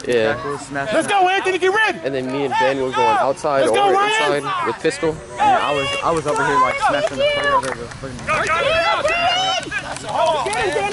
Yeah. Let's go, Anthony, get ready! And then me and Ben were going outside or inside with pistol. And I was over here like smashing the fuck out of the fucking... Go, Johnny!